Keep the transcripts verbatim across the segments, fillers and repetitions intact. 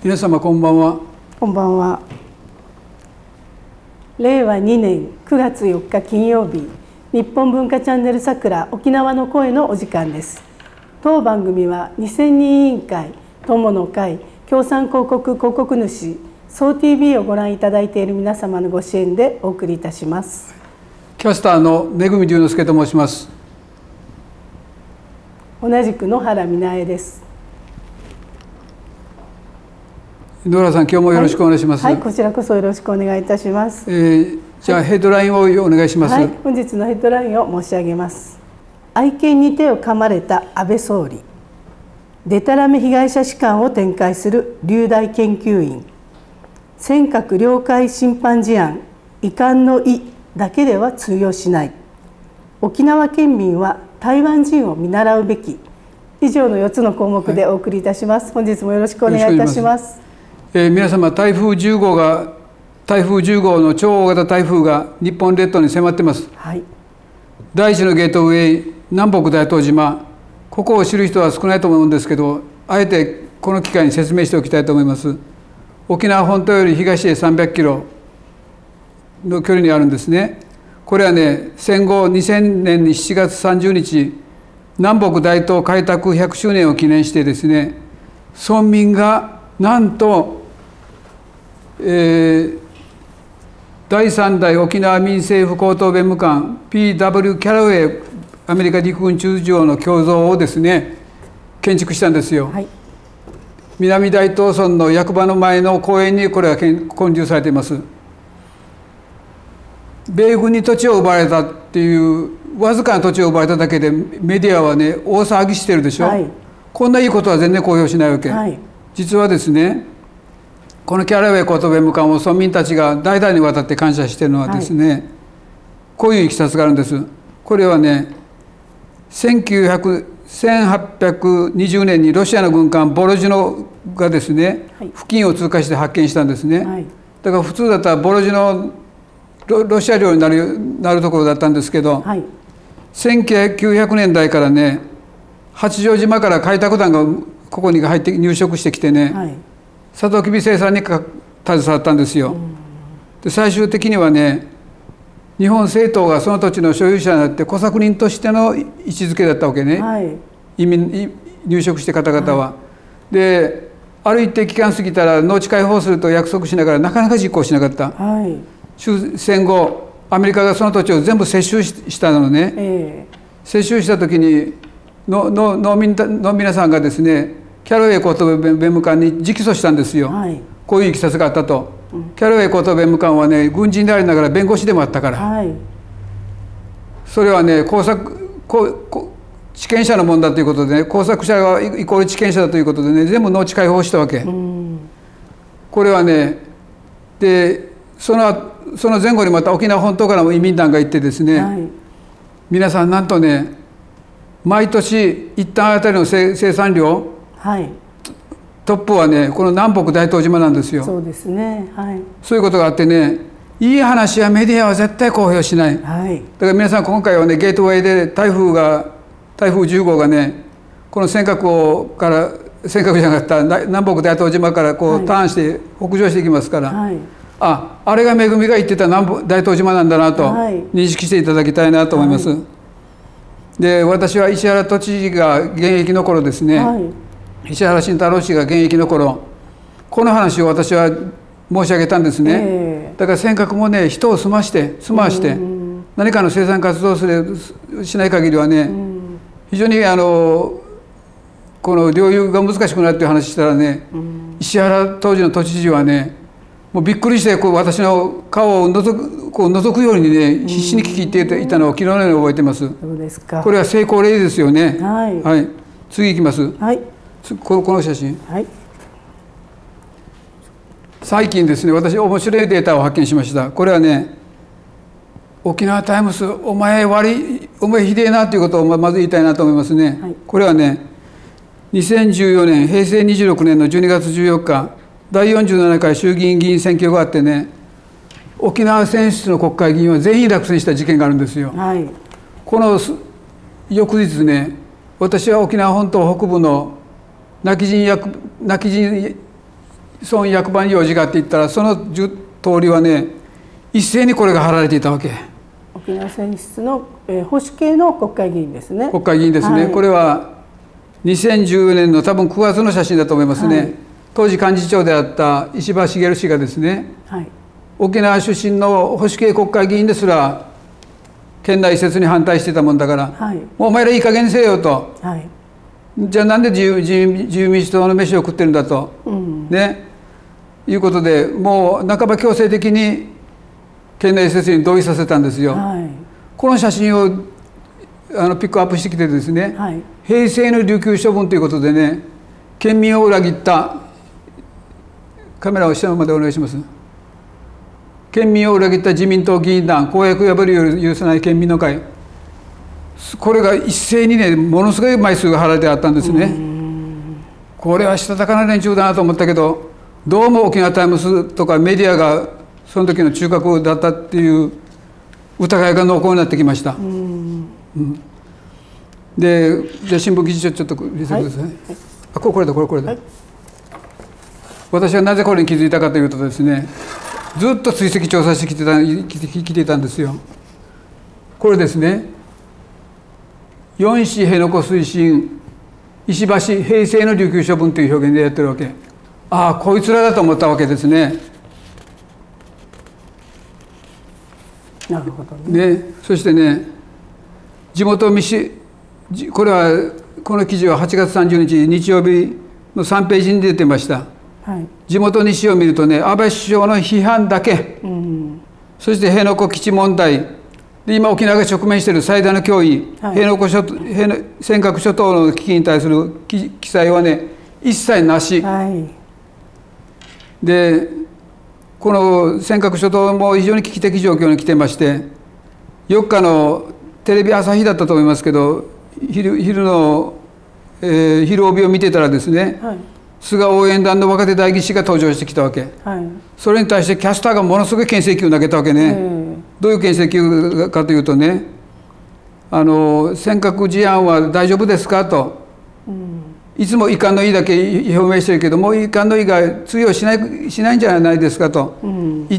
皆様こんばんは。 こんばんは。れいわにねんくがつよっか金曜日、日本文化チャンネルさくら沖縄の声のお時間です。当番組はにせんにん委員会、友の会、共産広告広告主、ソー ティービー をご覧いただいている皆様のご支援でお送りいたします。 キャスターのめぐみ龍之介と申します。 同じく野原美奈恵です。 野原さん、今日もよろしくお願いします。 はい、はい、こちらこそよろしくお願いいたします。 えー、じゃあヘッドラインをお願いします。 はい、本日のヘッドラインを申し上げます。愛犬に手を噛まれた安倍総理、でたらめ被害者士官を展開する龍大研究員、尖閣領海侵犯事案、遺憾の意だけでは通用しない、沖縄県民は台湾人を見習うべき、以上のよっつの項目でお送りいたします。はい、本日もよろしくお願いいたします。 えー、皆様、台風じゅうごうが台風じゅうごうの超大型台風が日本列島に迫っています。 はい、 第一のゲートウェイ、南北大東島、ここを知る人は少ないと思うんですけど、あえてこの機会に説明しておきたいと思います。沖縄本島より東へさんびゃくキロの距離にあるんですね。これはね、戦後にせんねんにしちがつさんじゅうにち、南北大東開拓ひゃくしゅうねんを記念してですね、村民がなんとえー、だいさんだい沖縄民政府高等弁務官 ピーダブリュー キャラウェイアメリカ陸軍中将の胸像をですね建築したんですよ。はい、南大東村の役場の前の公園にこれは建立されています。米軍に土地を奪われたっていうわずかな土地を奪われただけでメディアはね大騒ぎしてるでしょ。はい、こんないいことは全然公表しないわけ。はい、実はですね、このキャラウェイ高等弁務官を村民たちが代々にわたって感謝しているのはですね、はい、こういういきさつがあるんです。これはね、せんはっぴゃくにじゅうねんにロシアの軍艦ボロジノがですね、はい、付近を通過して発見したんですね。はい、だから普通だったらボロジノ ロ, ロシア領にな る, なるところだったんですけど、はい、せんきゅうひゃくねんだいからね、八丈島から開拓団がここに入って入植してきてね、はい、サトウキビ生産に携わったんですよ。で最終的にはね、日本政党がその土地の所有者になって小作人としての位置づけだったわけね、はい、移民入植して方々は。はい、である一定期間過ぎたら農地開放すると約束しながらなかなか実行しなかった。はい、終戦後アメリカがその土地を全部接収したのね、えー、接収した時にのの農民の皆さんがですねキャラウェイ高等弁務官に直訴したんですよ。はい、こういういきさつがあったと。うん、キャラウェイ高等弁務官はね軍人でありながら弁護士でもあったから、はい、それはね工作地権者のもんだということでね、工作者がイコール地権者だということでね全部農地開放したわけ。うん、これはねでそのその前後にまた沖縄本島からも移民団が行ってですね、はい、皆さんなんとね毎年一旦あたりの生産量、はい、トップはねこの南北大東島なんですよ。 そうですね、はい、 そういうことがあってね、いい話はメディアは絶対公表しない。はい、だから皆さん今回はねゲートウェイで台風が台風じゅうごうがねこの尖閣をから尖閣じゃなかった南北大東島からこう、はい、ターンして北上していきますから、はい、ああれがめぐみが言ってた南北大東島なんだなと認識していただきたいなと思います。はい、で私は石原都知事が現役の頃ですね、はい、石原慎太郎氏が現役の頃この話を私は申し上げたんですね。えー、だから尖閣もね人を住まして住まして何かの生産活動をするしない限りはね非常にあのこの領有が難しくなるっていう話したらね石原当時の都知事はねもうびっくりしてこう私の顔をのぞくこう覗くようにね必死に聞いていたのを昨日のように覚えてます。 そうですか。 これは成功例ですよね。はい、はい、次いきます。はい、このこの写真、はい、最近ですね私面白いデータを発見しました。これはね沖縄タイムスお前悪いお前ひでえなということをまず言いたいなと思いますね。はい、これはねにせんじゅうよねんへいせいにじゅうろくねんのじゅうにがつじゅうよっかだいよんじゅうななかい衆議院議員選挙があってね沖縄選出の国会議員は全員落選した事件があるんですよ。はい、この翌日ね私は沖縄本島北部の今帰仁役今帰仁その役場に用事があって言ったら、そのじゅう通りはね一斉にこれが貼られていたわけ。 沖縄選出の、えー、保守系の国会議員ですね。 国会議員ですね、はい、これはにせんじゅうねんの多分くがつの写真だと思いますね、はい、当時幹事長であった石破茂氏がですね、はい、沖縄出身の保守系国会議員ですら県内移設に反対してたもんだから、はい、もうお前らいい加減にせよと、はい、じゃあなんで自由、自由、自由民主党の飯を食ってるんだと、うん、ね、いうことでもう半ば強制的に県内移設に同意させたんですよ、はい、この写真をあのピックアップしてきてですね、はい、平成の琉球処分ということでね、県民を裏切った、カメラを下までお願いします。県民を裏切った自民党議員団、公約破りを許さない県民の会、これが一斉にねものすごい枚数が貼られてあったんですね。これはしたたかな連中だなと思ったけど、どうも沖縄タイムズとかメディアがその時の中核だったっていう疑いが濃厚になってきました。うんうん、で、じゃあ新聞記事ちょっと見せてください。はい、あ、これこれだこれこれだ。はい、私はなぜこれに気づいたかというとですね、ずっと追跡調査してきてたきていたんですよ。これですね。四市辺野古推進石橋平成の琉球処分という表現でやってるわけ。ああ、こいつらだと思ったわけですね。 なるほどね。 ね、そしてね、地元民主、これはこの記事ははちがつさんじゅうにち日曜日のさんページに出てました。はい、地元西を見るとね、安倍首相の批判だけ、うん、そして辺野古基地問題で、今沖縄が直面している最大の脅威、はい、辺野古諸辺野尖閣諸島の危機に対する記載はね一切なし、はい、でこの尖閣諸島も非常に危機的状況に来てまして、よっかのテレビ朝日だったと思いますけど、昼、昼の、えー、昼帯を見てたらですね、はい、菅応援団の若手代議士が登場してきたわけ、はい、それに対してキャスターがものすごい牽制球を投げたわけね。どういう牽制球かというとね、あの尖閣事案は大丈夫ですかと、うん、いつも遺憾の意だけ表明してるけども、遺憾の意が通用しない、しないんじゃないですかと言って、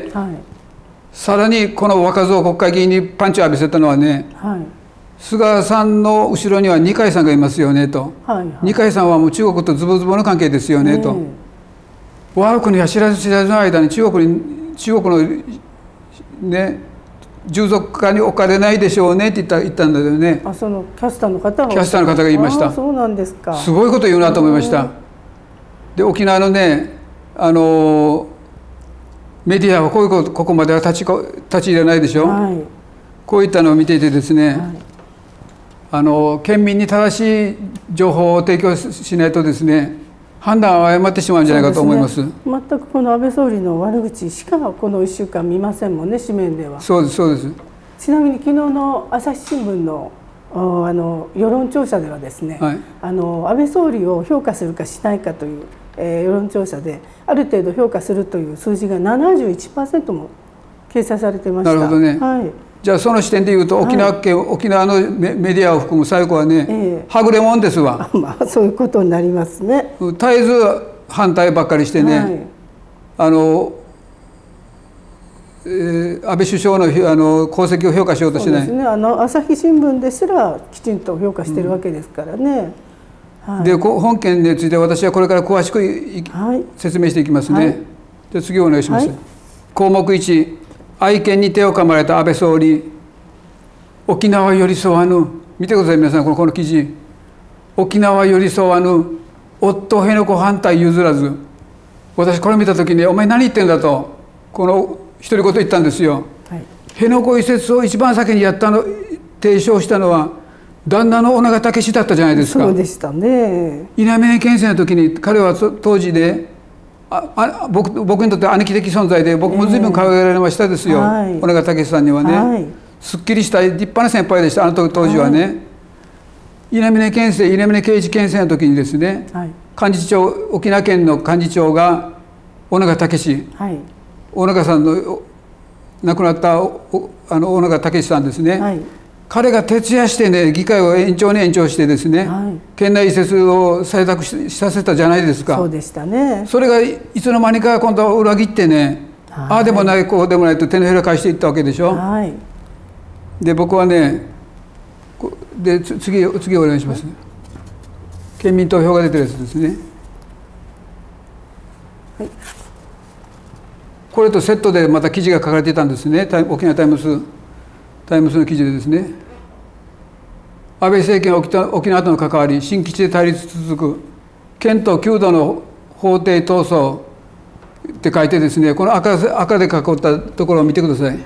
うん、はい、さらにこの若造国会議員にパンチを浴びせたのはね、はい、菅さんの後ろには二階さんがいますよねと、はいはい、二階さんはもう中国とズボズボの関係ですよねと、我が国は知らず知らずの間に中国に中国のね従属下に置かれないでしょうねって言った言ったんだけどね。 あ、そのキャスターの方がキャスターの方が言いました。 そうなんですか。 すごいこと言うなと思いました。で、沖縄のね、あのメディアはこういうこと、ここまでは立ち立ち入れないでしょ、はい、こういったのを見ていてですね、はい、あの県民に正しい情報を提供しないとですね、判断を誤ってしまうんじゃないかと思います。 ね、全くこの安倍総理の悪口しかこのいっしゅうかん見ませんもんね、紙面では。 そうですそうです。 ちなみに昨日の朝日新聞のあの世論調査ではですね、はい、あの安倍総理を評価するかしないかという、えー、世論調査である程度評価するという数字が ななじゅういちパーセント も掲載されてました。 なるほどね。 はい、 じゃあその視点でいうと沖縄県、はい、沖縄のメディアを含む最後はね、えー、はぐれもんですわ。 まあそういうことになりますね。 絶えず反対ばっかりしてね、はい、あの、えー、安倍首相の、あの功績を評価しようとしない。そうですね、あの朝日新聞ですらきちんと評価してるわけですからね。うん、はい、で本件について私はこれから詳しく、はい、説明していきますね。はい、じゃあ次お願いします。はい、項目いち、愛犬に手を噛まれた安倍総理、沖縄寄り添わぬ、見てください皆さん、このこの記事、沖縄寄り添わぬ、夫辺野古反対譲らず。私これ見た時に、お前何言ってんだとこの独り言言ったんですよ。はい、辺野古移設を一番先にやったの提唱したのは旦那の小長武だったじゃないですか。 そうでしたね。 稲峰県政の時に彼は当時で、ああ 僕, 僕にとって兄貴的存在で、僕も随分可愛がられましたですよ、えーはい、小長武さんにはね、はい、すっきりした立派な先輩でした、あの時当時はね。はい、稲峰県政、稲峰刑事県政の時にですね、はい、幹事長、沖縄県の幹事長が小長武、はい、小長さんの亡くなったあの小長武さんですね、はい、 彼が徹夜してね、議会を延長に延長してですね、はい、県内移設を採択させたじゃないですか。 そうでしたね。 それがいつの間にか今度は裏切ってね、はい、ああでもないこうでもないと手のひら返していったわけでしょ。はい、で僕はね、で次次お願いします。はい、県民投票が出てるやつですね。はい、これとセットでまた記事が書かれていたんですね。沖縄タイムスタイムスの記事でですね、安倍政権沖縄との関わり、新基地で対立続く県と旧道の法廷闘争って書いてですね、この 赤, 赤で囲ったところを見てください。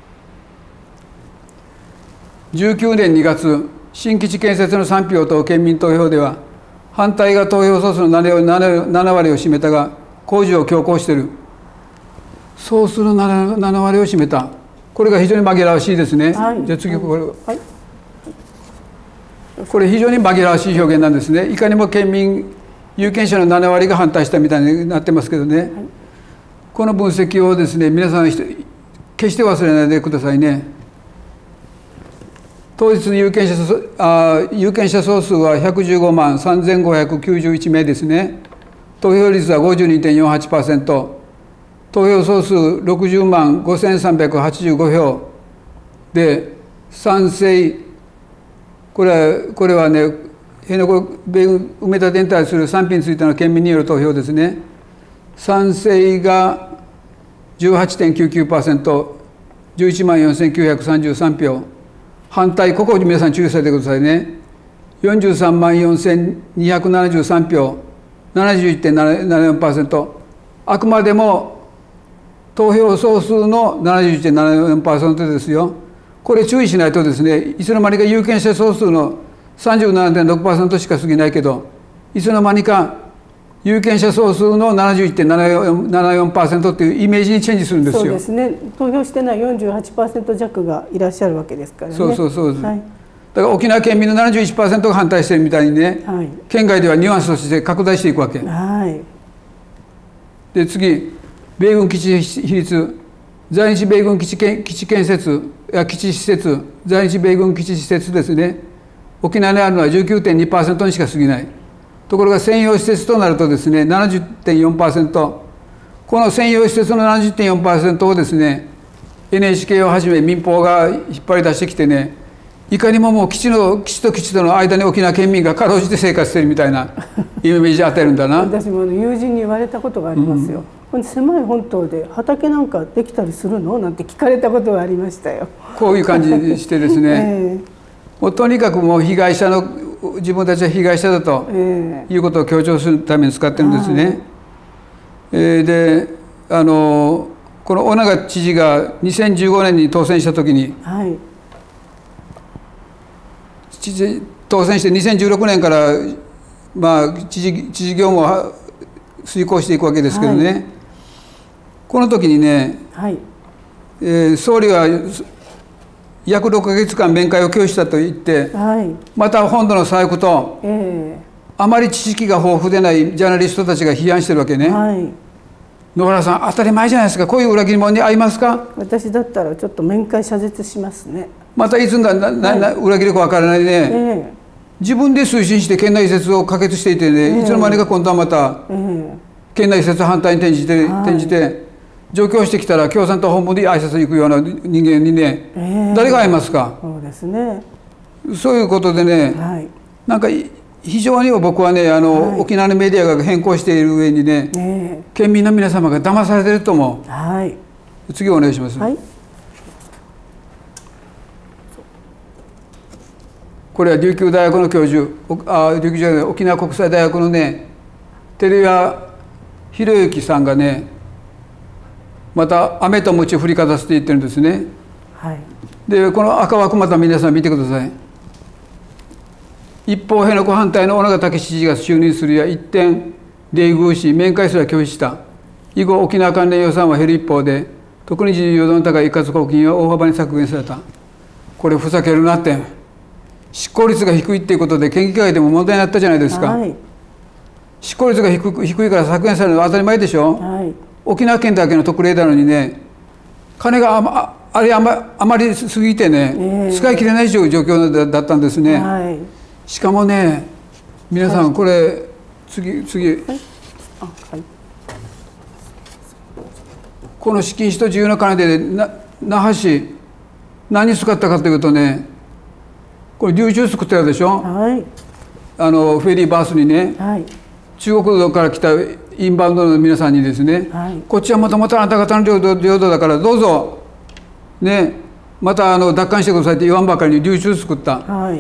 じゅうきゅうねんにがつ、新基地建設の賛否を問う県民投票では、反対が投票総数のななわりを占めたが、工事を強行している。総数の 7, 7割を占めた。これが非常に紛らわしいですね。はい、じゃあ次これ、はい、これ非常に紛らわしい表現なんですね。いかにも県民有権者のななわりが反対したみたいになってますけどね。はい、この分析をですね、皆さん決して忘れないでくださいね。当日の有権者あ有権者総数はひゃくじゅうごまんさんぜんごひゃくきゅうじゅういちめいですね。投票率は ごじゅうにてんよんはちパーセント。投票総数ろくじゅうまんごせんさんびゃくはちじゅうごひょうで、賛成、これはこれはね、辺野古米軍埋め立てに対する賛否についての県民による投票ですね。賛成が じゅうはちてんきゅうきゅうパーセント、じゅういちまんよんせんきゅうひゃくさんじゅうさんひょう、反対、ここに皆さん注意されてくださいね。よんじゅうさんまんよんせんにひゃくななじゅうさんひょう、ななじゅういってんななよんパーセント。あくまでも投票総数の ななじゅういってんななよんパーセント ですよ。これ注意しないとですね、いつの間にか有権者総数の さんじゅうななてんろくパーセント しか過ぎないけど、いつの間にか有権者総数の ななじゅういってんななよんパーセント っていうイメージにチェンジするんですよ。 そうですね。投票してない よんじゅうはちパーセント 弱がいらっしゃるわけですからね。 そうそうそうです。はい、だから沖縄県民の ななじゅういちパーセント が反対してるみたいにね、はい、県外ではニュアンスとして拡大していくわけ。はい、で次、米軍基地比率、在日米軍基地基地建設や基地施設、在日米軍基地施設ですね、沖縄にあるのは じゅうきゅうてんにパーセント にしか過ぎない。ところが専用施設となるとですね、ななじゅってんよんパーセント、この専用施設の ななじゅってんよんパーセント をですね、エヌエイチケー をはじめ民放が引っ張り出してきてね、いかにももう基地の基地と基地との間に沖縄県民がかろうじて生活しているみたいなイメージを与えるんだな。 私も友人に言われたことがありますよ。うん、狭い本島で畑なんかできたりするのなんて聞かれたことがありましたよ。 こういう感じにしてですね、えー、もうとにかくもう被害者の自分たちは被害者だということを強調するために使ってるんですね。はい、えー、であのこの尾長知事がにせんじゅうごねんに当選した時に、はい、知事当選してにせんじゅうろくねんから、まあ、知事、知事業務を遂行していくわけですけどね、はい、この時にね、はい、えー、総理は約ろっかげつかん面会を拒否したと言って、はい、また本土の左翼と、えー、あまり知識が豊富でないジャーナリストたちが批判してるわけね。はい、野原さん、当たり前じゃないですか。こういう裏切り者に合いますか？ 私だったらちょっと面会謝絶しますね。 またいつななな、はい、裏切るかわからないね、えー、自分で推進して県内移設を可決していてね、えー、いつの間にか今度はまた、えー、県内移設反対に転じて、はい、転じて上京してきたら共産党本部で挨拶に行くような人間にね、えー、誰が会いますか？ そうですね。 そういうことでね、はい、なんか非常に僕はね、あの、はい、沖縄のメディアが変更している上にね、えー、県民の皆様が騙されてると思う。はい、次お願いします。はい、これは琉球大学の教授、あ琉球じゃない、沖縄国際大学のね、照屋博之さんがね、また雨と鞭を振りかざすって言ってるんですね。はい、でこの赤枠また皆さん見てください。一方辺野古反対の尾長武知事が就任するや一転冷遇し面会すら拒否した。以後沖縄関連予算は減る一方で特に重要度の高い一括交金は大幅に削減された。これふざけるなって、執行率が低いっていうことで県議会でも問題になったじゃないですか。はい、執行率が低く低いから削減されるのは当たり前でしょ。はい、沖縄県だけの特例なのにね、金があれあまあまりすぎてね、えー、使い切れない状況だったんですね、はい、しかもね皆さん、はい、これ次次、はいあはい、この資金使途自由な金でな那覇市何に使ったかというとねこれ流通作ってあるでしょ、はい、あのフェリーバースにね、はい、中国から来たインバウンドの皆さんにですね、はい、こっちはもともとあなた方の領土、領土だからどうぞねまたあの奪還してくださいって言わんばかりに流通作った、はい、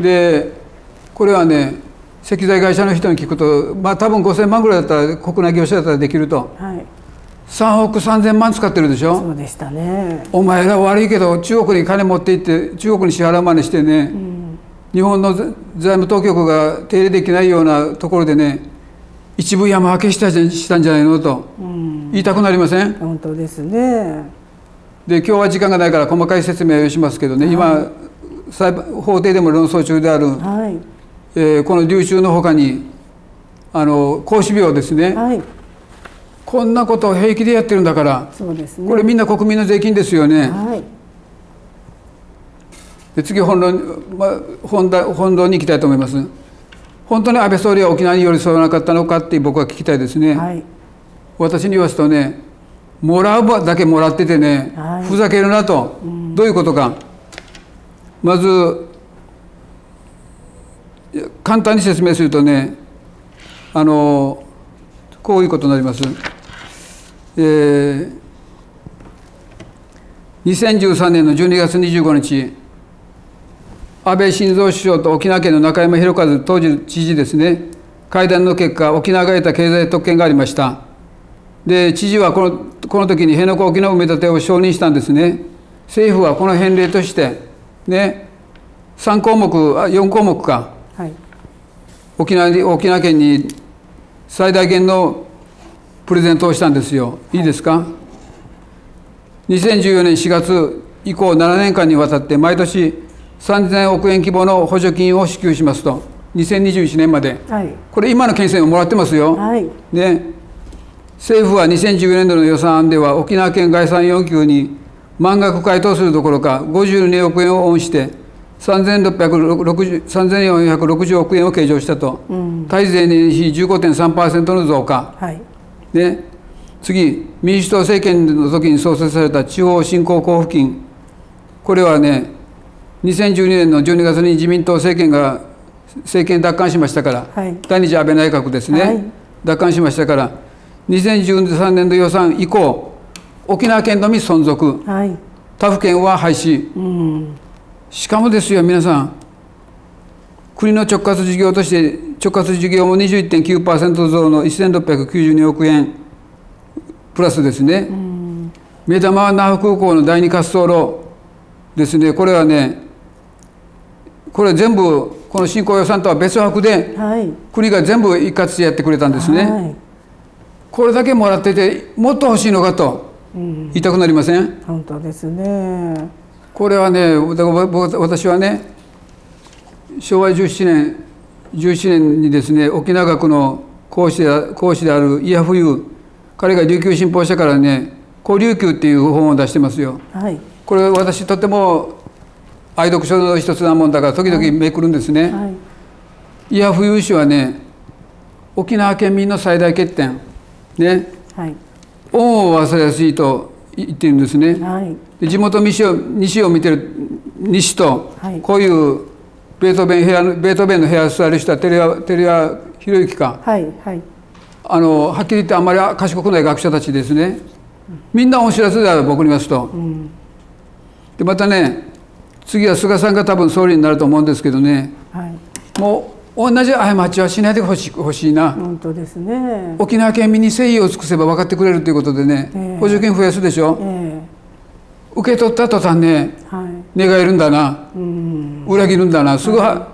でこれはね石材会社の人に聞くとまあ多分ごせんまんぐらいだったら国内業者だったらできると、はい、さんおくさんぜんまん使ってるでしょ。 そうでしたね。 お前ら悪いけど中国に金持って行って中国に支払うまでしてね、うん、日本の財務当局が手入れできないようなところでね一部山分けしたしたんじゃないのと言いたくなりません？ 本当ですね。 で今日は時間がないから細かい説明をしますけどね、はい、今裁判法廷でも論争中である、はいえー、この流通のほかにあの孔子病ですね、はい、こんなことを平気でやってるんだから、そうですね、これみんな国民の税金ですよね。はい、で次本論、まあ、本題本論に行きたいと思います。本当に安倍総理は沖縄に寄り添わなかったのかって僕は聞きたいですね、はい、私に言わすとねもらうだけもらっててね、はい、ふざけるなと、うん、どういうことかまず簡単に説明するとねあのこういうことになります、えー、にせんじゅうさんねんのじゅうにがつにじゅうごにち安倍晋三首相と沖縄県の中山博一当時知事ですね会談の結果沖縄が得た経済特権がありました。で知事はこのこの時に辺野古沖縄埋め立てを承認したんですね。政府はこの返礼としてねさんこうもくあよんこうもくか、はい、沖縄に沖縄県に最大限のプレゼントをしたんですよ。いいですか、はい、にせんじゅうよねんしがつ以降ななねんかんにわたって毎年さんぜんおくえん規模の補助金を支給しますとにせんにじゅういちねんまで、はい、これ今の県政をもらってますよ、はい、ね、政府はにせんじゅうよねんどの予算案では沖縄県概算要求に満額回答するどころかごじゅうにおくえんをオンしてさんぜんよんひゃくろくじゅうおくえんを計上したと、うん、対前年比 じゅうごてんさんパーセント の増加、はい、ね、次民主党政権の時に創設された地方振興交付金、これはねにせんじゅうにねんのじゅうにがつに自民党政権が政権奪還しましたから、はい、第二次安倍内閣ですね、はい、奪還しましたからにせんじゅうさんねん度予算以降沖縄県のみ存続、はい、他府県は廃止、うん、しかもですよ皆さん国の直轄事業として直轄事業も にじゅういってんきゅうパーセント 増のせんろっぴゃくきゅうじゅうにおくえんプラスですね、うん、目玉は那覇空港の第二滑走路ですね。これはねこれ全部この振興予算とは別枠で、はい、国が全部一括してやってくれたんですね、はい、これだけもらっててもっと欲しいのかと言いたくなりません？うん、 本当ですね。 これはね私はねしょうわじゅうななねんじゅうななねんにですね沖縄学の講師で講師である伊谷冬彼が琉球新報社からね古琉球っていう本を出してますよ、はい、これ私とても愛読書の一つなもんだから時々めくるんですね、はい、伊谷冬氏はね沖縄県民の最大欠点ね、はい、恩を忘れやすいと言ってるんですね、はい、で地元西を西を見てる西と、はい、こういうベートーベン部屋のベートーベンの部屋に座る人は照屋照屋博之か、はいはい、あのはっきり言ってあんまり賢くない学者たちですね。みんな恩知らずだよ僕に言いますと、うん、でまたね次は菅さんが多分総理になると思うんですけどね、はい、もう同じ過ちはしないでほしほしいな。 本当ですね。 沖縄県民に誠意を尽くせば分かってくれるということでね、えー、補助金増やすでしょ、えー、受け取った途端ね、はい、寝返るんだな、うん、裏切るんだな、すぐは、はい、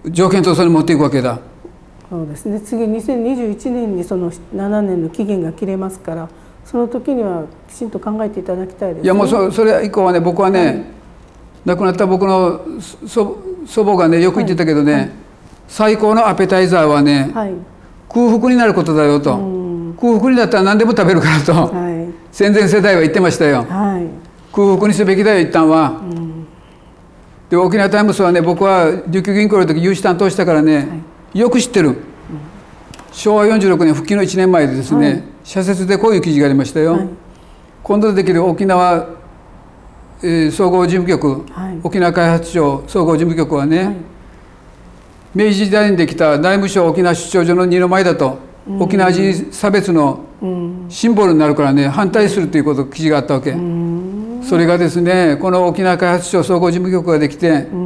条件闘争に持っていくわけだ。 そうですね。次にせんにじゅういちねんにそのななねんの期限が切れますからその時にはきちんと考えていただきたいですね。 いやもう そ, それ以降はね僕はね、はい、亡くなった僕の祖母がねよく言ってたけどね、はいはい、最高のアペタイザーはね、はい、空腹になることだよと、空腹になったら何でも食べるからと、はい、戦前世代は言ってましたよ、はい、 空腹にすべきだよ一旦は。うん、で沖縄タイムスはね、僕は琉球銀行の時融資担当したからね、はい、よく知ってる。うん、しょうわよんじゅうろくねん復帰のいちねんまえでですね、はい、社説でこういう記事がありましたよ。はい、今度できる沖縄、えー、総合事務局、はい、沖縄開発庁総合事務局はね、はい、明治時代にできた内務省沖縄出張所の二の舞だと、うん、沖縄人差別のシンボルになるからね、反対するということ記事があったわけ。うん、それがですね、この沖縄開発庁総合事務局ができて、うん、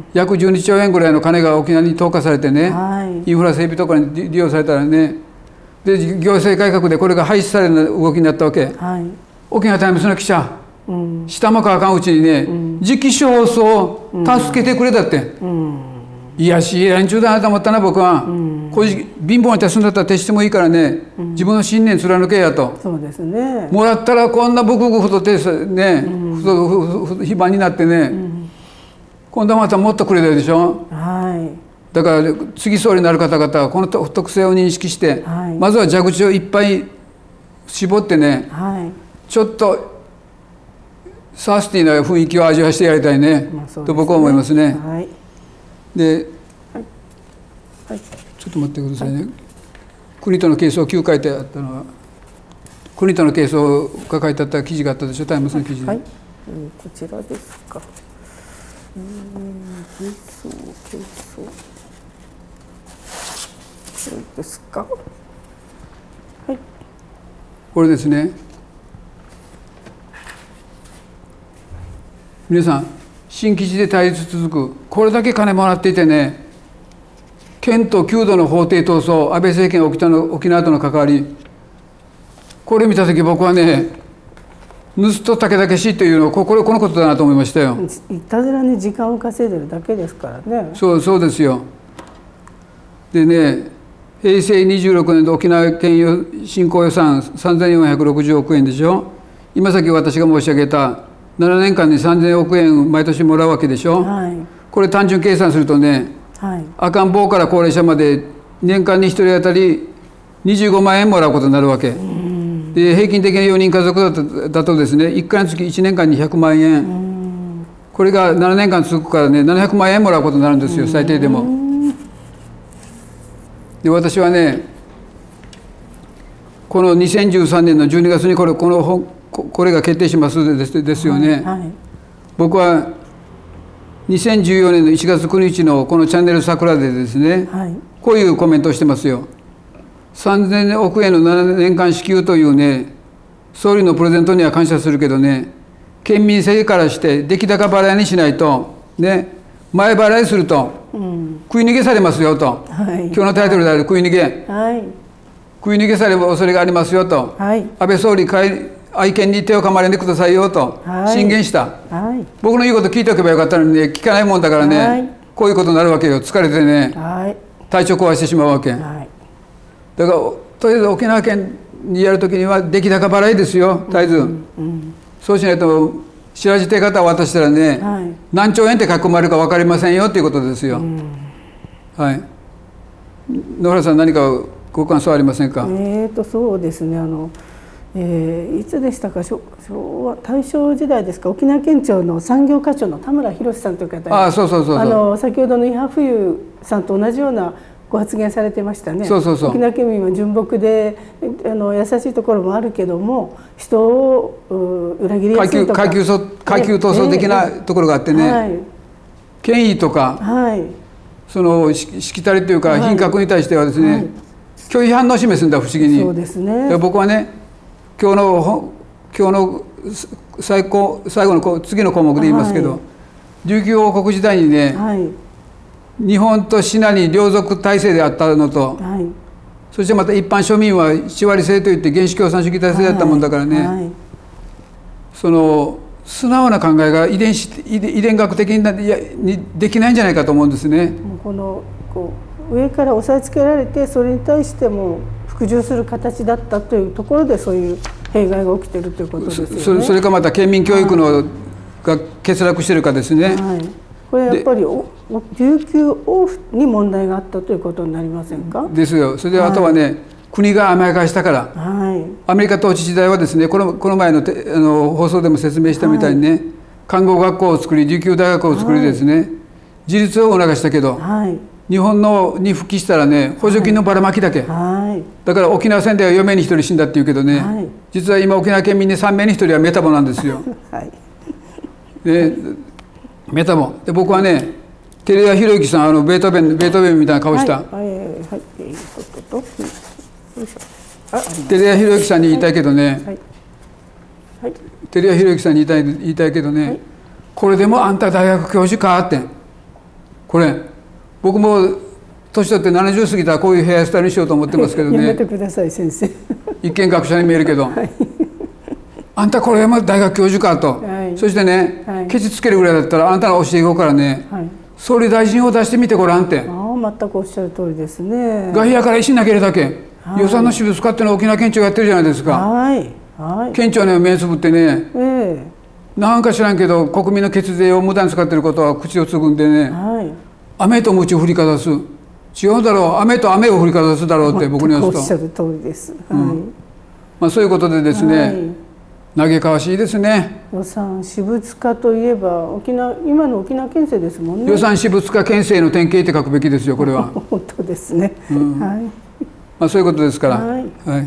約じゅうにちょうえんぐらいの金が沖縄に投下されてね、はい、インフラ整備とかに利用されたらね、で行政改革でこれが廃止される動きになったわけ。はい、沖縄タイムスの記者、うん、下も乾かんうちにね、うん、時期尚早助けてくれたって、うん、いやしい連中だなと思ったな僕は。うん、こういう貧乏に手すんだったら手してもいいからね、うん、自分の信念貫けやと。そうですね。もらったらこんなブクブク太ってね、うん、太肥満になってね、うん、今度はまたもっとくれるでしょ。はい、だから次総理になる方々はこの特性を認識して、はい、まずは蛇口をいっぱい絞ってね、はい、ちょっとサースティーな雰囲気を味わしてやりたいね、まあそうですね、と僕は思いますね。はい、で、はいはい、ちょっと待ってくださいね。はい、国との係争きゅう書いてあったのは、国との係争が書いてあった記事があったでしょ、タイムスの記事に。はい、 うん、こちらですか。うん、係争、係争。そうですか。はい。 これですね。皆さん、新基地で対立続く、これだけ金もらっていてね、県と旧度の法廷闘争、安倍政権沖縄の沖縄との関わり、これ見たとき僕はね、盗人たけだけしいというのはこれこのことだなと思いましたよ。 いたずらに時間を稼いでるだけですからね。 そうそうですよ。でね、へいせいにじゅうろくねん度沖縄県振興予算さんぜんよんひゃくろくじゅうおくえんでしょ。今さっき私が申し上げたななねんかんにさんぜんおくえん毎年もらうわけでしょ。はい、これ単純計算するとね、はい、赤ん坊から高齢者まで年間にひとり当たりにじゅうごまんえんもらうことになるわけ。で平均的なよにん家族だ と, だとですね、いっかいにつきいちねんかんにひゃくまんえん、これがななねんかん続くからね、ななひゃくまんえんもらうことになるんですよ、最低でも。で私はね、このにせんじゅうさんねんのじゅうにがつにこれこのこれが決定しますですですよね。はいはい、僕はにせんじゅうよねんのいちがつくにちのこのチャンネル桜でですね、はい、こういうコメントをしてますよ。さんぜんおくえんのななねんかん支給というね、総理のプレゼントには感謝するけどね、県民性からして出来高払いにしないとね、前払いすると、うん、食い逃げされますよと、はい、今日のタイトルである食い逃げ、はい、食い逃げされる恐れがありますよと、はい、安倍総理愛犬に手を噛まれんでくださいよと進言した、はい、僕の言うこと聞いておけばよかったのにね、聞かないもんだからね、はい、こういうことになるわけよ。疲れてね、はい、体調壊してしまうわけ、はい、だからとりあえず沖縄県にやるときには出来高払いですよ、絶えず、うんうん、そうしないと白地手形を渡したらね、はい、何兆円って書き込まれるか分かりませんよということですよ、うん、はい。野原さん何かご感想ありませんか。 えーとそうですね、あのえー、いつでしたか、昭和大正時代ですか、沖縄県庁の産業課長の田村博さんという方が、あそうそうそうそう、あの先ほどの伊波冬さんと同じようなご発言されてましたね。そうそうそう、沖縄県民は純朴であの優しいところもあるけども、人を裏切りやすいとか、階級階級闘争的なところがあってね、はい、権威とか、はい、そのしきたりというか、はい、品格に対してはですね、はい、拒否反応を示すんだ、不思議に。そうですね。僕はね、今日の今日の最高最後の次の項目で言いますけど、はい、琉球王国時代にね、はい、日本とシナに領属体制であったのと、はい、そしてまた一般庶民はいちわり制といって原始共産主義体制だったもんだからね、はいはい、その素直な考えが遺伝子遺伝学的ににできないんじゃないかと思うんですね。 このこう上から押さえつけられて、それに対しても服従する形だったというところで、そういう弊害が起きているということですよね。 そ, それかまた県民教育の、はい、が欠落しているかですね。はい、 これやっぱり琉球王府に問題があったということになりませんか。 ですよ。それであとはね、はい、 国が甘やかしたから、 はい、 アメリカ統治時代はですね、このこの前のてあの放送でも説明したみたいにね、はい、看護学校を作り、琉球大学を作りですね、はい、自立を促したけど、はい、日本のに復帰したらね、補助金のばらまきだけ、はい、だから沖縄戦ではよめいにひとり死んだって言うけどね、はい、実は今沖縄県民にさんめいにひとりはメタボなんですよ。はい、でメタボで、僕はね、照屋宏之さん、あのベートーベンベートーベンみたいな顔した、はいはいはい、照屋宏之さんに言いたいけどね、はいはい、照屋宏之さんに言いたい言いたいけどね、はい、これでもあんた大学教授かって、これ僕も年取ってななじゅう過ぎたらこういうヘアスタイルにしようと思ってますけどね。 やめてください先生。 一見学者に見えるけど、はい、あんたこれも大学教授かと、はい、そしてね、はい、ケチつけるぐらいだったらあんたが教えていこうからね、はい、総理大臣を出してみてごらんって。 ああ、全くおっしゃる通りですね。 外野から石投げるだけ、はい、予算の私物化っていうのは沖縄県庁がやってるじゃないですか。はいはい、県庁ね、目つぶってね、えー、なんか知らんけど国民の血税を無駄に使ってることは口をつぐんでね、はい、雨と鞭を振りかざす、違うだろう、雨と雨を振りかざすだろうって僕に言わすと、 おっしゃる通りです、はい、うん、 まあ、そういうことでですね、はい、嘆かわしいですね。 予算私物化といえば沖縄、今の沖縄県政ですもんね。 予算私物化県政の典型って書くべきですよ、これは。 本当ですね、うん、はい、 まあ、そういうことですから、はい、はい、はい、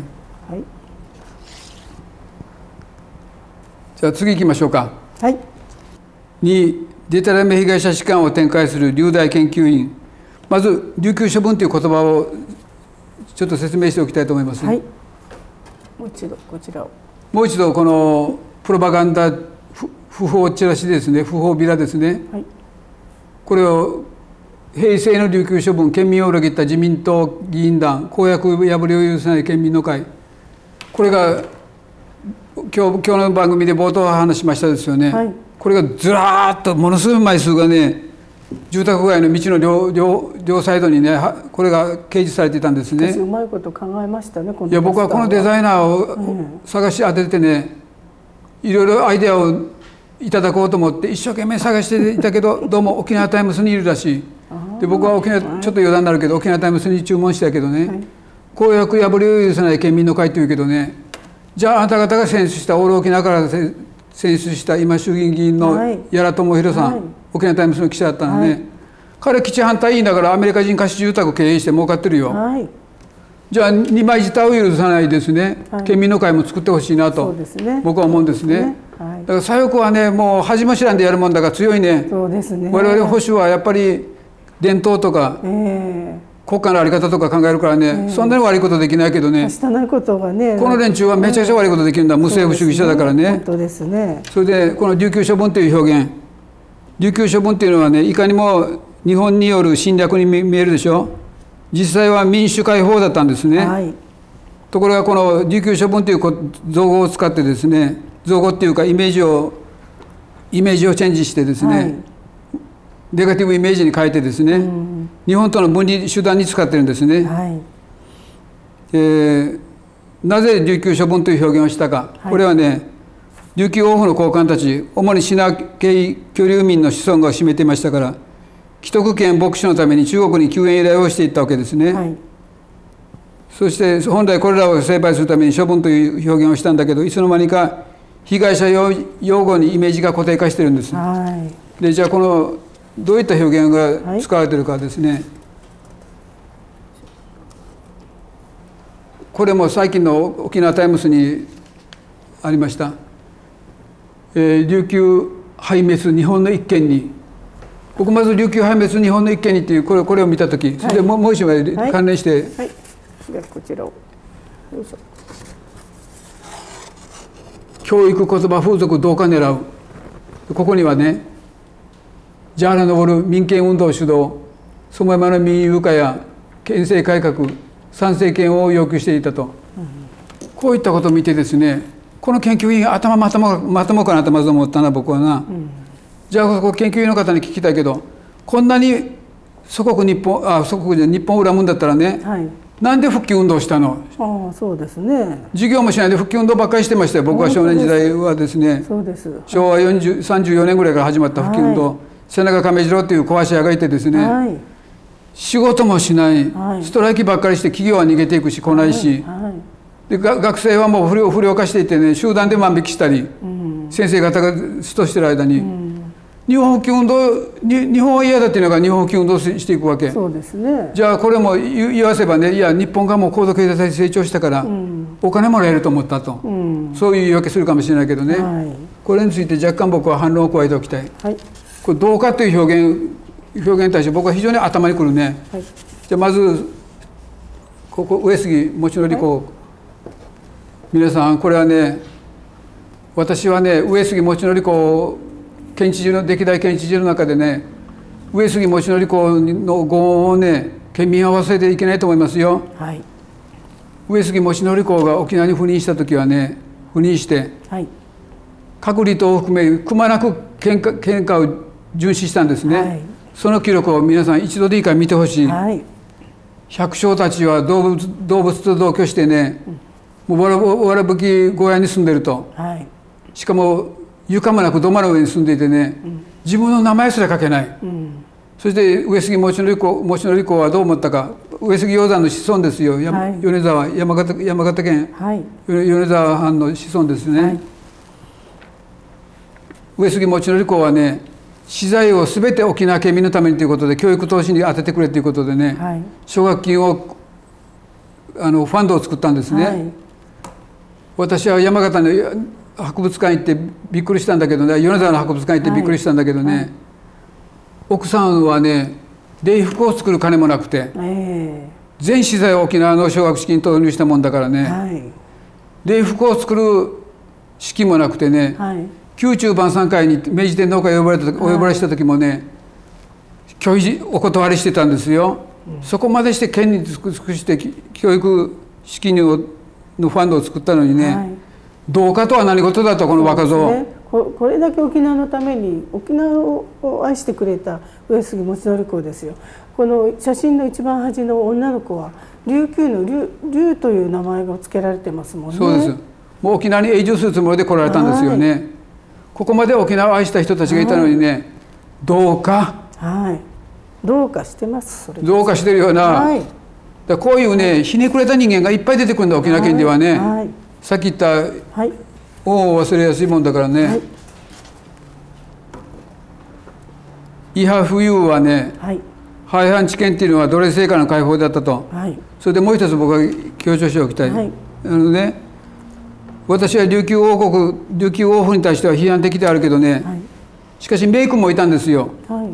じゃあ次行きましょうか。はい。に、デタラメ被害者士官を展開する流大研究員。まず琉球処分という言葉をちょっと説明しておきたいと思います。はい。 もう一度こちらを。 もう一度このプロパガンダ不法チラシですね、不法ビラですね。はい。これを平成の琉球処分、県民を裏切った自民党議員団、公約破りを許さない県民の会。これが今日今日の番組で冒頭話しましたですよね。はい、これがずらーっとものすごい枚数がね、住宅街の道の 両, 両, 両サイドにね、これが掲示されていたんですね。 私うまいこと考えましたね。このいや、僕はこのデザイナーを探し当ててね、いろいろアイデアをいただこうと思って一生懸命探していたけど、どうも沖縄タイムスにいるらしい。で僕は沖縄、ちょっと余談になるけど沖縄タイムスに注文したけどね、はい、公約破りを許さない県民の会っていうけどね、じゃああなた方が選出したオール沖縄から選出した今衆議院議員の屋良智弘さん、はい、沖縄タイムスの記者だったのね、はい、彼基地反対委員だからアメリカ人貸し住宅を経営して儲かってるよ、はい、じゃあ二枚舌を許さないですね、はい、県民の会も作ってほしいなと、ね、僕は思うんですね。はい、だから左翼はね、もう恥も知らんでやるもんだから強いね。そうですね。我々保守はやっぱり伝統とか、えー、国家の在り方とか考えるからね、えー、そんなに悪いことできないけどね、 ないことがね、 この連中はめちゃくちゃ悪いことできるんだ、無政府主義者だからね。 本当ですね。 それでこの琉球処分という表現、琉球処分というのはね、いかにも日本による侵略に見えるでしょ。実際は民主解放だったんですね、はい、ところがこの琉球処分という造語を使ってですね、造語っていうかイメージをイメージをチェンジしてですね、はい、ネガティブイメージに変えてですね、うん、日本との分離手段に使ってるんですね、はい、えー、なぜ琉球処分という表現をしたか、はい、これはね、琉球王府の高官たち、主にシナ系居留民の子孫が占めていましたから、既得権牧師のために中国に救援依頼をしていったわけですね、はい、そして本来これらを成敗するために処分という表現をしたんだけど、いつの間にか被害者用語にイメージが固定化してるんです、はい、でじゃあこのどういった表現が使われているかですね、はい、これも最近の沖縄タイムスにありました、えー、琉球敗滅日本の一県に、僕まず琉球敗滅日本の一県にっていうこれ、これを見たとき、それでもう、もう一枚関連して、はいはい、 ではこちらをよいしょ。 教育言葉風俗同化狙う、ここにはね、ジャーナ登る民権運動主導、その山の民有化や県政改革、参政権を要求していたと、うん、こういったことを見てですね、この研究員頭まともまともかなとまず思ったな、僕はな、うん、じゃあここ研究員の方に聞きたいけど、こんなに祖国日本あ祖国で日本を恨むんだったらね、はい、なんで復帰運動したの。 ああ、そうですね。 授業もしないで復帰運動ばっかりしてましたよ。僕は少年時代はですね、 そうです、 しょうわよんじゅう、さんじゅうよねんぐらいから始まった復帰運動、はい、瀬長亀次郎っていう壊し屋がいてですね、はい、 仕事もしない、はい、ストライキばっかりして企業は逃げていくし来ないし、はいはい、で学生はもう不良、不良化していてね、集団で万引きしたり、うん、先生方がストしてる間に、うん、日本復帰運動に日本は嫌だっていうのが日本復帰運動していくわけ。 そうですね。 じゃあこれも言わせばね、いや日本がもう高度経済成長したから、うん、お金もらえると思ったと、うん、そういう言い訳するかもしれないけどね、はい、これについて若干僕は反論を加えておきたい、はい、これどうかという表現表現に対して僕は非常に頭にくるね、はい、じゃあまずここ上杉もちのり子、はい、皆さんこれはね、私はね上杉もちのり子県知事の歴代県知事の中でね、上杉もちのり子のご恩をね県民は忘れていけないと思いますよ、はい、上杉もちのり子が沖縄に赴任した時はね、赴任して、はい、各離島を含めくまなく献花、献花を巡視したんですね、はい、その記録を皆さん一度でいいから見てほしい、はい、百姓たちは動物、動物と同居してね、うん、もうわらぶき小屋に住んでると、はい、しかも床もなく土間の上に住んでいてね、うん、自分の名前すら書けない、うん、そして上杉もちのり子、もちのり子はどう思ったか、上杉鷹山の子孫ですよ、はい、米沢山形、山形県、はい、米沢藩の子孫ですね、はい、上杉もちのり子はね、資材をすべて沖縄県民のためにということで教育投資に充ててくれということでね、はい、奨学金をあのファンドを作ったんですね、はい、私は山形の博物館行ってびっくりしたんだけどね、米沢の博物館行ってびっくりしたんだけどね、はいはい、奥さんはね礼服を作る金もなくて、えー、全資材を沖縄の奨学資金投入したもんだからね、はい、礼服を作る資金もなくてね、はい、宮中晩餐会に明治天皇が呼ばれた時、お呼ばれした時もね、拒否お断りしてたんですよ、うん、そこまでして県に尽くして教育資金のファンドを作ったのにね、はい、どうかとは何事だと、この若造、ね、 こ, これだけ沖縄のために沖縄を愛してくれた上杉もちのり子ですよ。この写真の一番端の女の子は琉球の竜竜という名前が付けられてますもんね。 そうです。もう沖縄に永住するつもりで来られたんですよね、はい、ここまで沖縄を愛した人たちがいたのにね、はい、どうか、はい、どうかしてます。それどうかしてるような、はい、だこういうね、はい、ひねくれた人間がいっぱい出てくるんだ沖縄県ではね、はいはい、さっき言ったはい、恩を忘れやすいもんだからね、はい、伊波冬はね、はい、廃藩置県っていうのは奴隷制からの解放だったと、はい、それでもう一つ僕は強調しておきたい、はい、あのね、私は琉球王国、琉球王府に対しては批判的であるけどね、はい、しかし名君もいたんですよ、はい、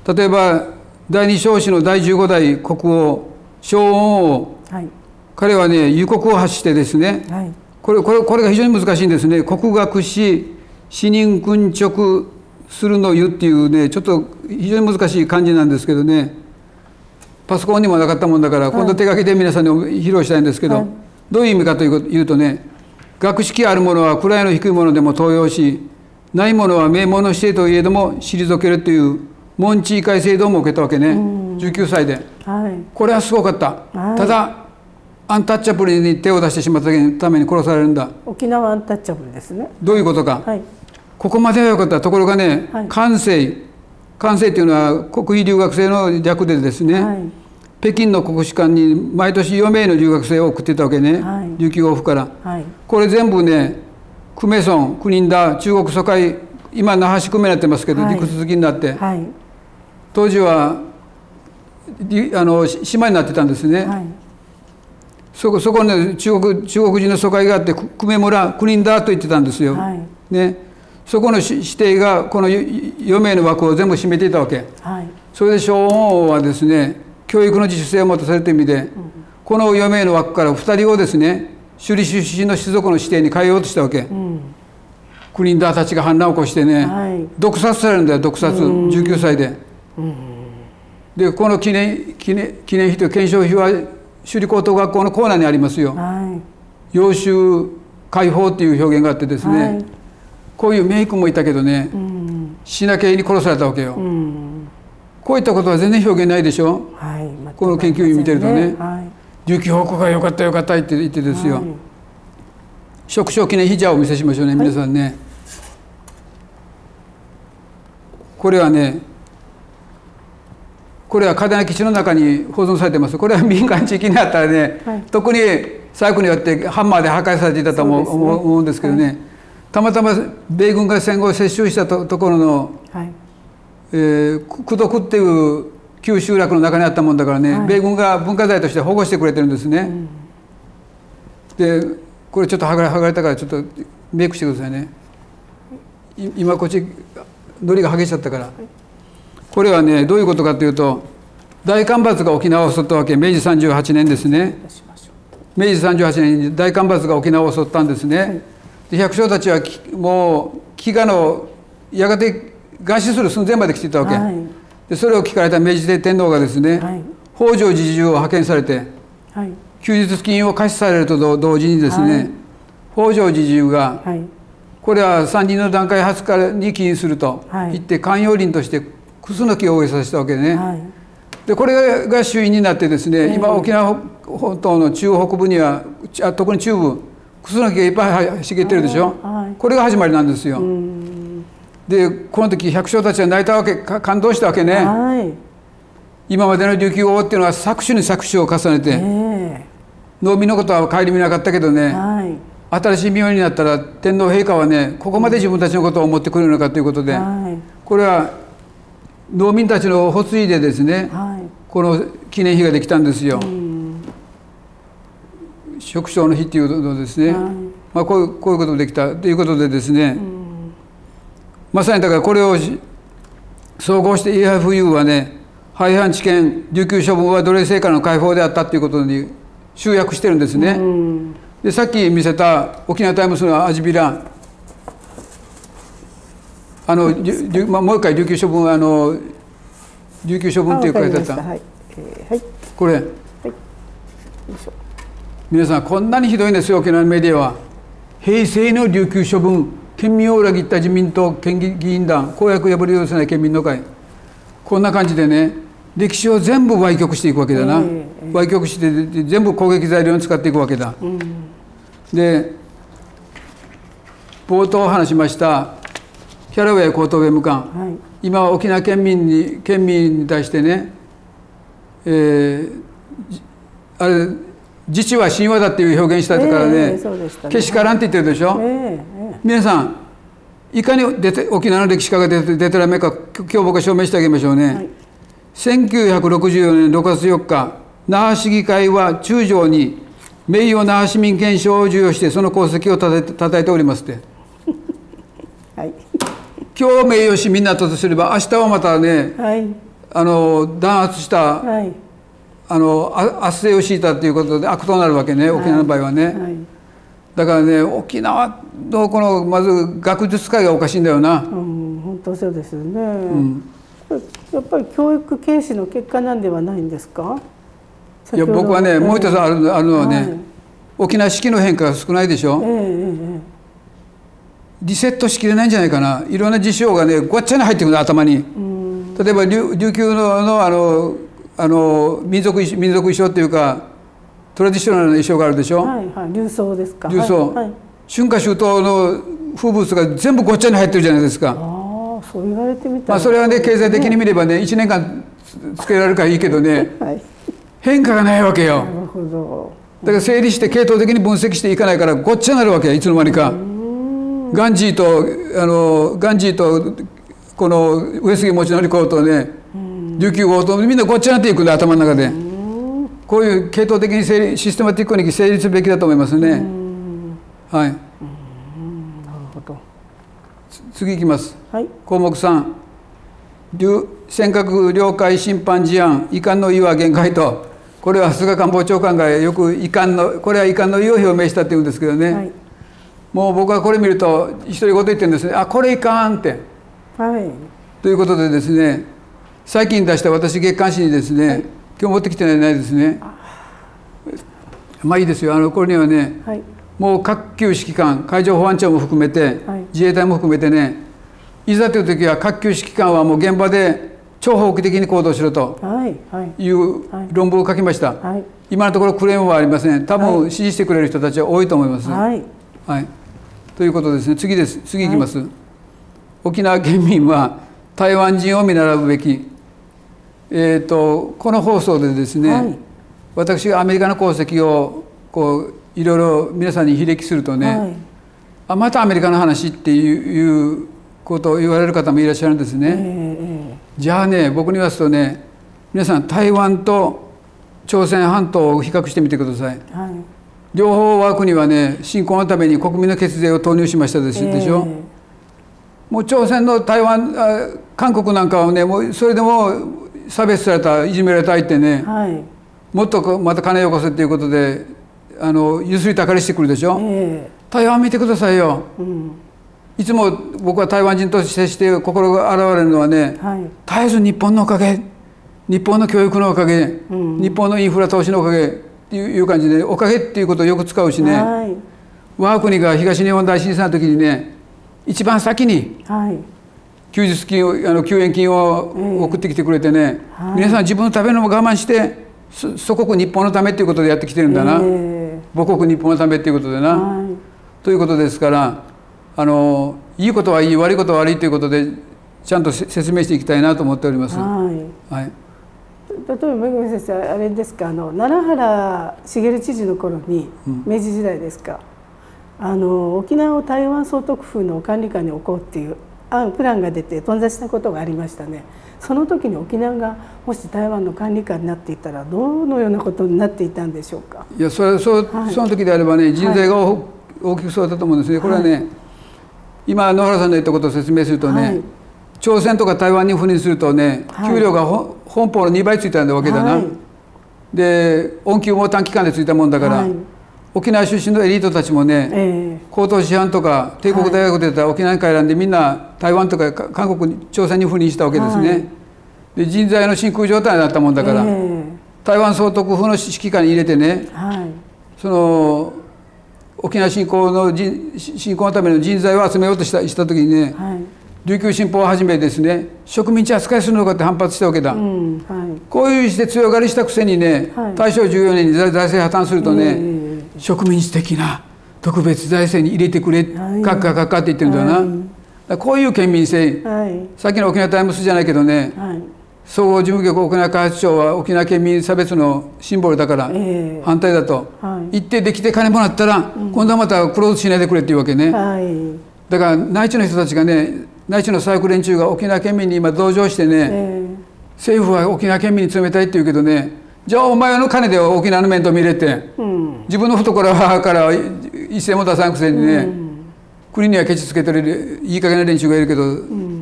例えば第二尚氏のだいじゅうご代国王昭恩王、はい、彼はね油国を発してですね、はい、これこれこれが非常に難しいんですね。国学士死人君直するの湯っていうね、ちょっと非常に難しい漢字なんですけどね、パソコンにもなかったもんだから、はい、今度手書きで皆さんに披露したいんですけど、はい、どういう意味かというとね、学識ある者は位の低い者でも登用し、ない者は名門の指定といえども退けるという門地位会制度を設けたわけね、じゅうきゅうさいで、はい、これはすごかった、はい、ただアンタッチャブルに手を出してしまったために殺されるんだ。 沖縄アンタッチャブルですね。 どういうことか、はい、ここまではよかった。ところがね、はい、関西関西というのは国費留学生の略でですね、はい、北京の国士館に毎年よめいの留学生を送ってたわけね、はい、琉球王府から、はい、これ全部ね久米村国人だ中国疎開、今那覇市久米になってますけど、はい、陸続きになって、はい、当時はあの島になってたんですね、はい、そこそこに中国中国人の疎開があって久米村国人だと言ってたんですよ、はい、ね、そこの指定がこのよめいの枠を全部占めていたわけ、はい、それで昭恩王はですね教育の自主性を持たされた意味で、うん、このよめいの枠からふたりをですね首里出身の士族の指定に変えようとしたわけ、うん、クリンダーたちが反乱を起こしてね、はい、毒殺されるんだよ、毒殺、うん、じゅうきゅうさいで、うん、でこの記念記念記念碑という顕彰碑は首里高等学校のコーナーにありますよ、はい、養囚解放っていう表現があってですね、はい、こういう名君もいたけどね、うん、死な系に殺されたわけよ、うん、こういったことは全然表現ないでしょ、はい、この研究員見てるとね、はい、琉球王国がよかったよかったって言ってですよ、はい、食傷記念碑じゃあお見せしましょうね、皆さんね、はい、これはねここれは嘉手納基地の中に保存されてます。これは民間地域にあったらね、はい、特に細工によってハンマーで破壊されていたと思う、ね、思うんですけどね、はい、たまたま米軍が戦後接収した と, ところの、はいえー、功徳っていう旧集落の中にあったもんだからね、はい、米軍が文化財として保護してくれてるんですね、うん、でこれちょっと剥がれ、剥がれたからちょっとメイクしてくださいね。今こっちのりが剥げちゃったから、はい、これはねどういうことかというと、大干ばつが沖縄を襲ったわけ。明治さんじゅうはちねんですね。明治さんじゅうはちねんに大干ばつが沖縄を襲ったんですね、はい、で百姓たちはもう飢餓のやがて餓死する寸前まで来ていたわけ、はい、でそれを聞かれた明治天皇がですね、はい、北条侍従を派遣されて、はい、休日金を貸しされると同時にですね、はい、北条侍従が、はい、これは山林の段階発火に起因すると言って寛容林としてクスノキを植えさせたわけね、はい、でこれが主因になってですね、えー、今沖縄本島の中北部には特に中部クスノキがいっぱい茂ってるでしょ、はい、これが始まりなんですよ。でこの時百姓たちは泣いたわけ、感動したわけね、はい、今までの琉球王っていうのは搾取に搾取を重ねて、えー、農民のことは顧みなかったけどね、はい、新しい御代になったら天皇陛下はねここまで自分たちのことを思ってくれるのかということで、はい、これは農民たちのほついでですね、はい、この記念碑ができたんですよ。食傷の日っていうのですね、はい、まあ、こういう、こういうことができたということでですね、まさにだからこれを総合して イーエフユー はね、廃藩置県琉球処分は奴隷制からの解放であったということに集約してるんですね。でさっき見せた沖縄タイムスのアジビラ、あの、まあ、もう一回琉球処分はあの琉球処分っていう書いてあった、はいえーはい、これ、はい、皆さんこんなにひどいんですよ。沖縄のメディアは平成の琉球処分、県民を裏切った自民党県議員団、公約破り許せない県民の会、こんな感じでね歴史を全部歪曲していくわけだな、えーえー、歪曲して全部攻撃材料に使っていくわけだ、うん、で冒頭話しましたキャラウェイ高等弁務官、はい、今は沖縄県民に県民に対してね、えー、あれ自治は神話だっていう表現したからね、えー、けしからんって言ってるでしょ、えーえー、皆さんいかにでて沖縄の歴史家がででたらめか今日僕は証明してあげましょうね、はい、せんきゅうひゃくろくじゅうよねんろくがつよっか那覇市議会は中条に名誉那覇市民憲章を授与してその功績をたたえて、たたえておりますって、はい、今日名誉市民になったとすれば明日はまたね、はい、あの弾圧した、はい、あの圧政を敷いたということで悪となるわけね、沖縄の場合はね、はいはい、だからね沖縄のこのまず学術界がおかしいんだよな、うん、 本当そうですよね、うん、これやっぱり教育軽視の結果なんではないんですか。 いや僕はねもう一つある、あるのはね、はい、沖縄式の変化が少ないでしょ、えーえー、リセットしきれないんじゃないかな。いろんな事象がねごっちゃに入ってくる頭に、例えば 琉, 琉球 の, の, あのあの民族民族衣装っていうかトラディショナルな衣装があるでしょ、はいはい、 琉装ですか。 琉装、はいはい、春夏秋冬の風物が全部ごっちゃに入ってるじゃないですか。ああそう言われてみたら、 まあ、それはね経済的に見ればねいちねんかんつけられるからいいけどね、はい、変化がないわけよ。なるほど。だから整理して系統的に分析していかないからごっちゃになるわけいつの間にか。ガンジーとあのガンジーとこの上杉持典公とね琉球王とみんなごっちゃになっていくんだ頭の中で。こういう系統的に整理システマティックに成立すべきだと思いますね。はい。なるほど。次いきます。はい、項目さん、尖閣領海侵犯事案遺憾の意は限界と、これは菅官房長官がよく遺憾のこれは遺憾の意を表明したっていうんですけどね、はい、もう僕はこれ見ると独り言言ってるんですね。あこれいかんって、はい、ということでですね最近出した私月刊誌にですね、はい、今日持ってきてないですね。まあいいですよ。あのこれにはね、はい、もう各級指揮官海上保安庁も含めて、はい、自衛隊も含めてねいざという時は各級指揮官はもう現場で超法規的に行動しろという論文を書きました、はい、今のところクレームはありません。多分支持してくれる人たちは多いと思います、はいはい、ということですね。次です次いきます、はい、沖縄県民は台湾人を見習うべき。 えー、とこの放送でですね、はい、私がアメリカの功績をこういろいろ皆さんに披歴するとね、はい、あまたアメリカの話っていうことを言われる方もいらっしゃるんですね、えー、じゃあね僕に言わすとね、皆さん台湾と朝鮮半島を比較してみてください、はい、両方は国はね侵攻のために国民の血税を投入しましたでしょ、えー、もう朝鮮の台湾あ韓国なんかはねもうそれでも差別されたいじめられた相手ね、はい、もっとまた金よこせっていうことであのゆすりたかりしてくるでしょ、えー、台湾見てくださいよ、うん、いつも僕は台湾人と接して心が現れるのはね、はい、絶えず日本のおかげ、日本の教育のおかげ、うん、日本のインフラ投資のおかげっていう感じでおかげっていうことをよく使うしね、はい、我が国が東日本大震災の時にね一番先に、はい休日金をあの救援金を送ってきてくれてね、えーはい、皆さん自分の食べるのも我慢して祖国日本のためっていうことでやってきてるんだな、えー、母国日本のためっていうことでな、はい、ということですからあのいいことはいい悪いことは悪いということでちゃんと説明していきたいなと思っております。はいはい、 例えばめぐみ先生あれですかあの奈良原茂知事の頃に、うん、明治時代ですかあの沖縄を台湾総督府の管理下に置こうっていうプランが出て頓挫したことがありましたね。その時に沖縄がもし台湾の管理下になっていたらどのようなことになっていたんでしょうか。 いやそれ そ, はい、その時であればね人材が大きく育ったと思うんですね。これはね、はい、今野原さんの言ったことを説明するとね、はい、朝鮮とか台湾に赴任するとね、はい、給料が本邦のにばいついたわけだな、はい、で恩給も短期間でついたもんだから、はい、沖縄出身のエリートたちもね、えー、高等師範とか帝国大学で出た沖縄に帰らんでみんな台湾とか韓国に朝鮮に赴任したわけですね、はい、で人材の真空状態だったもんだから、えー、台湾総督府の指揮下に入れてね、はい、その沖縄振興の振興のための人材を集めようとしたした時にね、はい、琉球新報をはじめですね植民地扱いするのかって反発したわけだ、うんはい、こういうして強がりしたくせにね、はい、大正じゅうよねんに財政破綻するとね、えー植民地的な特別財政に入れてくれ、はい、かっかかっかって言ってるんだよな、はい、だこういう県民性、はい、さっきの沖縄タイムスじゃないけどね、はい、総合事務局沖縄開発庁は沖縄県民差別のシンボルだから反対だと、えーはい、言ってできて金もらったら、うん、今度はまたクローズしないでくれっていうわけね、はい、だから内地の人たちがね内地の左翼連中が沖縄県民に今同情してね、えー、政府は沖縄県民に冷たいって言うけどねじゃあお前の金で沖縄の面倒見れて、うん、自分の懐から一銭も出さんくせにね、うん、国にはケチつけてるいい加減な連中がいるけど、うん、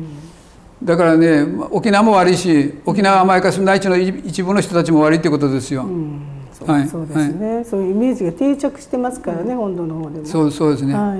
だからね沖縄も悪いし沖縄甘やかす内地の一部の人たちも悪いってことですよ。うん、 そう、はい、そうですね、はい、そういうイメージが定着してますからね、うん、本土の方でも。 そうそうですね、はい、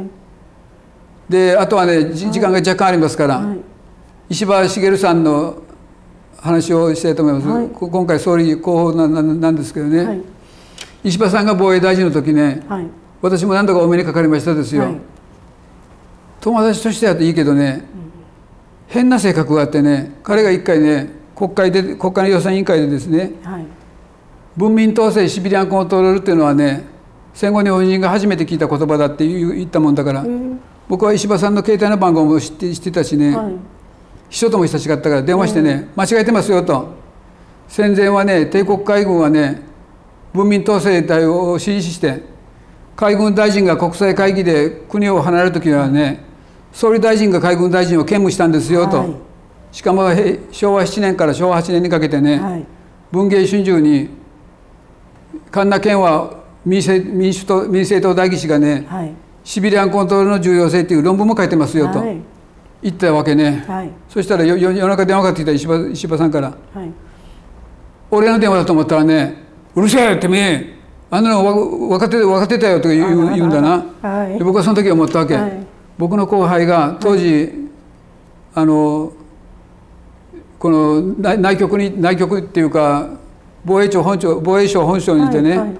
であとはね時間が若干ありますから、はい、石破茂さんの話をしたいと思います、はい、今回総理候補 な, な, なんですけどね、はい、石破さんが防衛大臣の時ね、はい、私も何度かお目にかかりましたですよ、はい、友達としてはっていいけどね、うん、変な性格があってね彼が一回ね国会で国会の予算委員会でですね、はい、文民統制シビリアンコントロールっていうのはね戦後日本人が初めて聞いた言葉だって言ったもんだから、うん、僕は石破さんの携帯の番号も知って、知ってたしね、はい秘書とも親しかったから電話してね、間違えてますよと戦前はね帝国海軍はね文民統制隊を指示して海軍大臣が国際会議で国を離れる時はね総理大臣が海軍大臣を兼務したんですよと、はい、しかもしょうわななねんからしょうわはちねんにかけてね、はい、文藝春秋に神奈県は民主民主党民政党代議士がね、はい、シビリアンコントロールの重要性っていう論文も書いてますよと。はい言ったわけね、はい、そしたら夜中電話かかってきた石破、石破さんから、はい、俺の電話だと思ったらね「うるせえってめえあんなの分かって分かってたよ」とか言う、言うんだな、はい、で僕はその時思ったわけ、はい、僕の後輩が当時、はい、あのこの内局に内局っていうか防衛庁本庁防衛省本省にいてね、はいはいはい、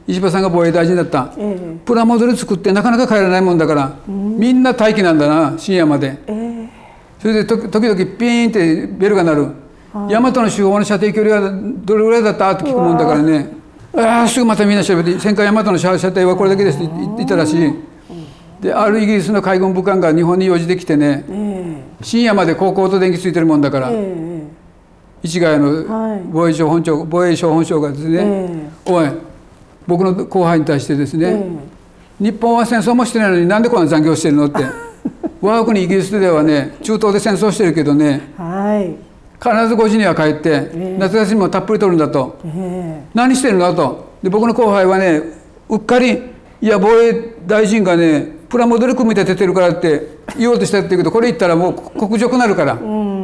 石破さんが防衛大臣だった、えー、プラモデル作ってなかなか帰らないもんだから、うん、みんな待機なんだな深夜まで、えーそれで時々ピーンってベルが鳴る、はい、大和の手法の射程距離はどれぐらいだったって聞くもんだからねああすぐまたみんな調べて戦艦大和の射程はこれだけですって言ったらしいであるイギリスの海軍武官が日本に用事できてね、えー、深夜まで高校と電気ついてるもんだから、えー、 市ヶ谷の防衛省本長、防衛省本省がですね、えー、おい僕の後輩に対してですね、えー、日本は戦争もしてないのになんでこんな残業してるのって我が国イギリスではね中東で戦争してるけどね、はい、必ずごじには帰って、えー、夏休みもたっぷり取るんだと、えー、何してるのと。で僕の後輩はねうっかりいや防衛大臣がねプラモデル組み立ててるからって言おうとしたっていうけどこれ言ったらもう国辱になるから、うん、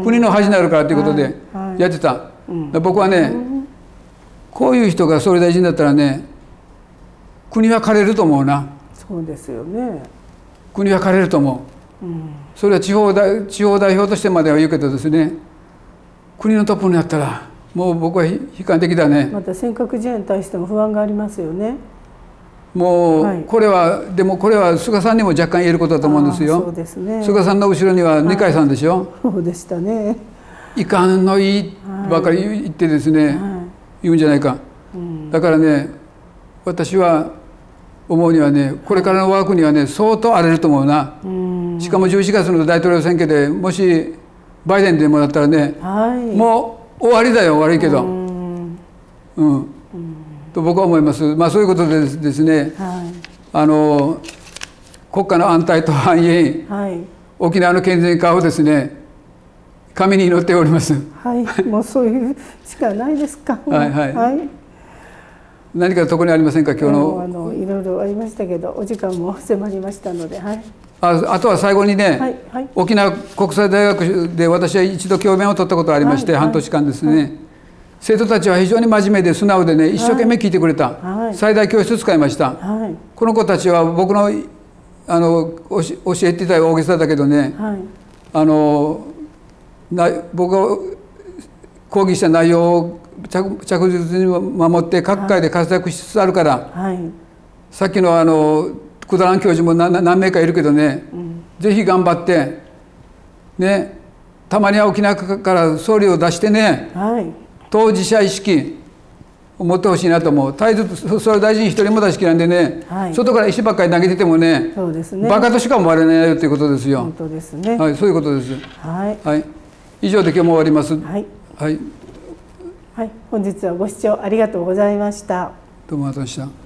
国の恥になるからということでやってた、はいはい、僕はね、うん、こういう人が総理大臣だったらね国は枯れると思うな。 そうですよね。 国は枯れると思う、うん、それは地方代、地方代表としてまでは言うけどですね国のトップになったらもう僕は悲観的だね。 また尖閣事案に対しても不安がありますよね。 もうこれは、はい、でもこれは菅さんにも若干言えることだと思うんですよ。 そうですね。 菅さんの後ろには二階さんでしょ、はい、 そうでしたね。 遺憾のいいばかり言ってですね、はい、言うんじゃないか、うん、だからね私は思うにはねこれからの我が国はね相当荒れると思うな、うん、しかもじゅういちがつの大統領選挙でもしバイデンでもらったらね、はい、もう終わりだよ悪いけど、うんうん、と僕は思います。まあそういうことでですね、はい、あの国家の安泰と繁栄、はい、沖縄の健全化をですね神に祈っております。 はい、もうそういうしかないですか。 はいはい。はい、何か特にありませんか今日の。 あのいろいろありましたけどお時間も迫りましたので、はい。 あ, あとは最後にね、はいはい、沖縄国際大学で私は一度教鞭を取ったことがありまして、はい、半年間ですね、はい、生徒たちは非常に真面目で素直でね一生懸命聞いてくれた、はい、最大教室使いました、はい、この子たちは僕の、あの教えていた大げさだけどね、はい、あのな僕が講義した内容を 着, 着実に守って各界で活躍しつつあるから、はい、さっきのあのくだらん教授も 何, 何名かいるけどね、うん、ぜひ頑張ってねたまには沖縄から総理を出してね、はい、当事者意識を持ってほしいなと思う。絶えず総理大臣一人も出しきらんでね、はい、外から石ばっかり投げててもね、そうですね、バカとしか思われないよということですよ。 本当ですね。 はい、そういうことです。はい、はい、以上で今日も終わります。はい、はいはい、本日はご視聴ありがとうございました。 どうもありがとうございました。